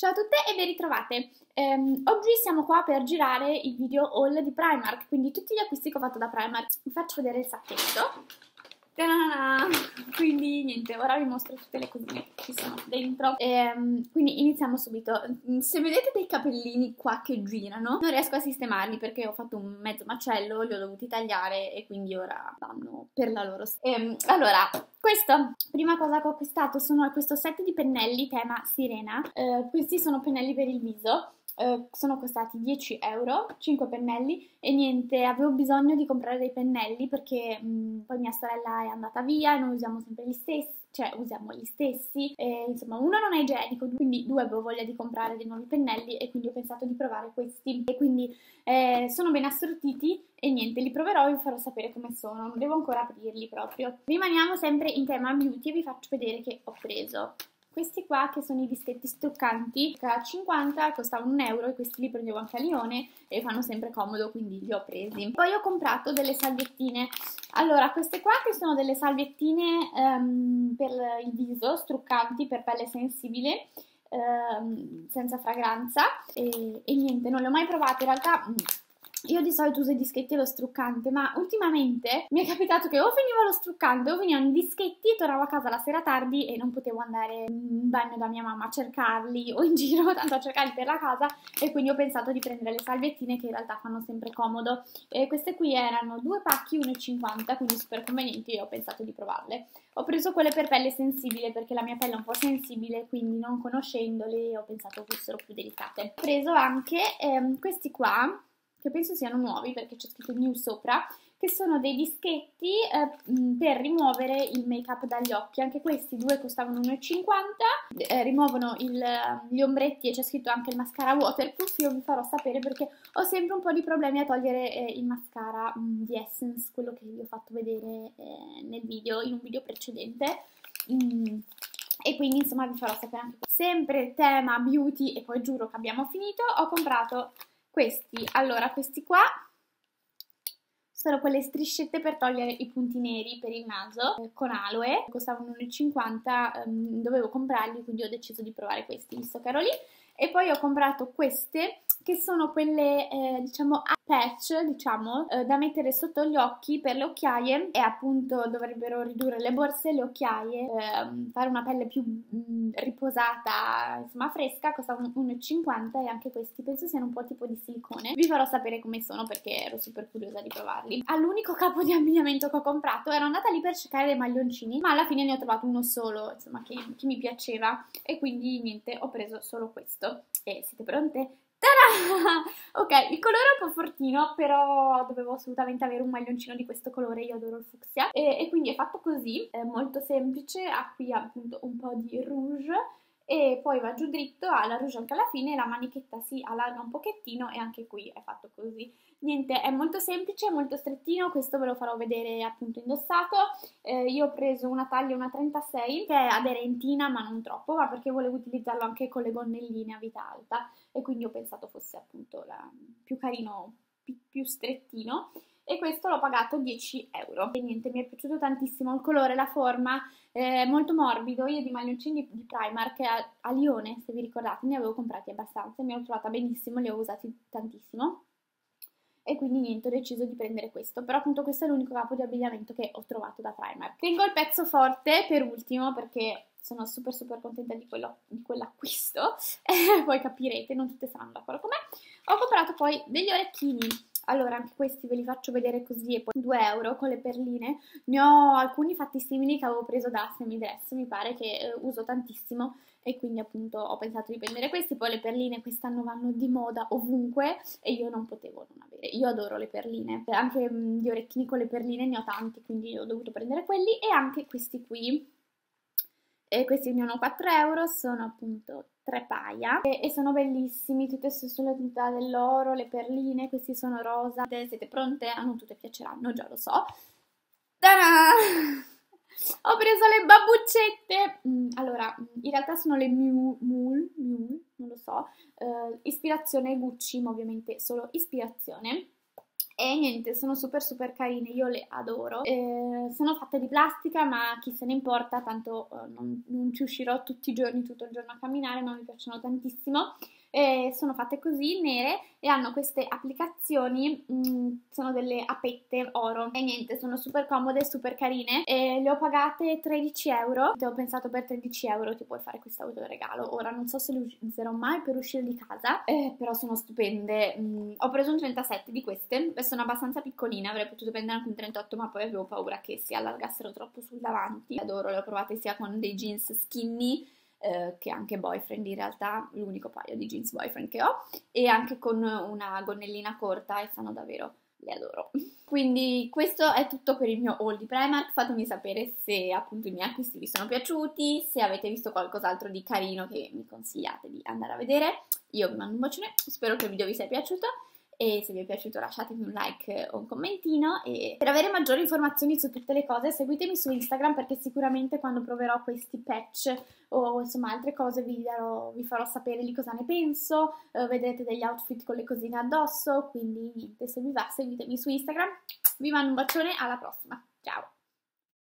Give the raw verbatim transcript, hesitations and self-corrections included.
Ciao a tutte e ben ritrovate. Ehm, oggi siamo qua per girare il video haul di Primark, quindi tutti gli acquisti che ho fatto da Primark. Vi faccio vedere il sacchetto. Ta-da-da! Quindi niente, ora vi mostro tutte le cosine che ci sono dentro. Ehm, quindi iniziamo subito. Se vedete dei capellini qua che girano, non riesco a sistemarli perché ho fatto un mezzo macello, li ho dovuti tagliare e quindi ora vanno per la loro. Ehm, allora, questo, prima cosa che ho acquistato sono questo set di pennelli tema sirena. Eh, questi sono pennelli per il viso. Uh, sono costati dieci euro, cinque pennelli e niente, avevo bisogno di comprare dei pennelli perché mh, poi mia sorella è andata via e noi usiamo sempre gli stessi, cioè usiamo gli stessi e insomma uno non è igienico, quindi due avevo voglia di comprare dei nuovi pennelli e quindi ho pensato di provare questi e quindi eh, sono ben assortiti e niente, li proverò e vi farò sapere come sono, non devo ancora aprirli proprio. Rimaniamo sempre in tema beauty e vi faccio vedere che ho preso questi qua che sono i dischetti struccanti, che a cinquanta costavano un euro e questi li prendevo anche a Lione e fanno sempre comodo, quindi li ho presi. Poi ho comprato delle salviettine. Allora, queste qua che sono delle salviettine um, per il viso, struccanti per pelle sensibile, um, senza fragranza e, e niente, non le ho mai provate in realtà. Io di solito uso i dischetti e lo struccante, ma ultimamente mi è capitato che o finiva lo struccante o venivano i dischetti e tornavo a casa la sera tardi e non potevo andare in bagno da mia mamma a cercarli o in giro, tanto a cercarli per la casa e quindi ho pensato di prendere le salviettine che in realtà fanno sempre comodo. E queste qui erano due pacchi, uno e cinquanta, quindi super convenienti e ho pensato di provarle. Ho preso quelle per pelle sensibile perché la mia pelle è un po' sensibile, quindi non conoscendole ho pensato fossero più delicate. Ho preso anche ehm, questi qua, che penso siano nuovi perché c'è scritto new sopra, che sono dei dischetti eh, per rimuovere il make up dagli occhi. Anche questi due costavano uno e cinquanta, eh, rimuovono il, gli ombretti e c'è scritto anche il mascara waterproof. Io vi farò sapere perché ho sempre un po' di problemi a togliere eh, il mascara mh, di Essence, quello che vi ho fatto vedere eh, nel video, in un video precedente. Mm. E quindi insomma vi farò sapere anche questo. Sempre tema beauty e poi giuro che abbiamo finito. Ho comprato questi, allora questi qua sono quelle striscette per togliere i punti neri per il naso eh, con aloe, costavano uno e cinquanta, ehm, dovevo comprarli quindi ho deciso di provare questi visto che ero lì. E poi ho comprato queste che sono quelle eh, diciamo a patch, diciamo, eh, da mettere sotto gli occhi per le occhiaie e appunto dovrebbero ridurre le borse e le occhiaie, eh, fare una pelle più mh, riposata, insomma fresca. Costavano uno e cinquanta e anche questi penso siano un po' tipo di silicone. Vi farò sapere come sono perché ero super curiosa di provarli. All'unico capo di abbigliamento che ho comprato ero andata lì per cercare dei maglioncini, ma alla fine ne ho trovato uno solo, insomma, che, che mi piaceva e quindi niente, ho preso solo questo. E siete pronte? Ta-da! Ok, il colore è un po' fortino, però dovevo assolutamente avere un maglioncino di questo colore, io adoro il fucsia. E, e quindi è fatto così, è molto semplice, ha qui appunto un po' di rouge e poi va giù dritto, ha la rouge anche alla fine, la manichetta si allarga un pochettino e anche qui è fatto così. Niente, è molto semplice, molto strettino, questo ve lo farò vedere appunto indossato. Eh, io ho preso una taglia, una trentasei, che è aderentina ma non troppo, ma perché volevo utilizzarlo anche con le gonnelline a vita alta e quindi ho pensato fosse appunto la, più carino, più, più strettino. E questo l'ho pagato dieci euro. E niente, mi è piaciuto tantissimo il colore, la forma, è molto morbido. Io di maglioncini di, di Primark a, a Lione, se vi ricordate, ne avevo comprati abbastanza, mi ero trovata benissimo, li ho usati tantissimo. E quindi niente, ho deciso di prendere questo, però appunto questo è l'unico capo di abbigliamento che ho trovato da Primark. Tengo il pezzo forte per ultimo perché sono super super contenta di, quello, di quell'acquisto, eh, poi capirete, non tutte saranno d'accordo con me. Ho comprato poi degli orecchini, allora anche questi ve li faccio vedere così e poi due euro con le perline, ne ho alcuni fatti simili che avevo preso da Semidress, mi pare che eh, uso tantissimo e quindi appunto ho pensato di prendere questi. Poi le perline quest'anno vanno di moda ovunque e io non potevo non avere, io adoro le perline, anche mh, gli orecchini con le perline ne ho tanti quindi ho dovuto prendere quelli e anche questi qui. E questi ne hanno quattro euro, sono appunto tre paia e, e sono bellissimi, tutte sulla tinta dell'oro, le perline, questi sono rosa. Siete pronte? A non tutte piaceranno, già lo so. Ta-da! Ho preso le babbuccette, mm, allora in realtà sono le Miu, Mule, Mule, non lo so, uh, ispirazione Gucci, ma ovviamente solo ispirazione. e niente, sono super super carine, io le adoro. Eh, sono fatte di plastica, ma chi se ne importa, tanto eh, non, non ci uscirò tutti i giorni, tutto il giorno a camminare, ma mi piacciono tantissimo. Eh, sono fatte così, nere, e hanno queste applicazioni, mh, sono delle apette oro, e niente, sono super comode, super carine, e le ho pagate tredici euro. Ho pensato, per tredici euro ti puoi fare questo autoregalo. Ora non so se le userò mai per uscire di casa, eh, però sono stupende. Mh, ho preso un trentasette di queste, sono abbastanza piccoline, avrei potuto prendere anche un trentotto, ma poi avevo paura che si allargassero troppo sul davanti. Adoro, le ho provate sia con dei jeans skinny, Eh, che anche boyfriend, in realtà l'unico paio di jeans boyfriend che ho, e anche con una gonnellina corta, e stanno davvero, le adoro. Quindi questo è tutto per il mio haul di Primark. Fatemi sapere se appunto i miei acquisti vi sono piaciuti, se avete visto qualcos'altro di carino che mi consigliate di andare a vedere. Io vi mando un bacione, spero che il video vi sia piaciuto, e se vi è piaciuto lasciatemi un like o un commentino, e per avere maggiori informazioni su tutte le cose seguitemi su Instagram, perché sicuramente quando proverò questi patch o insomma altre cose vi, darò, vi farò sapere di cosa ne penso, eh, vedrete degli outfit con le cosine addosso, quindi niente, se vi va seguitemi su Instagram. Vi mando un bacione, alla prossima, ciao!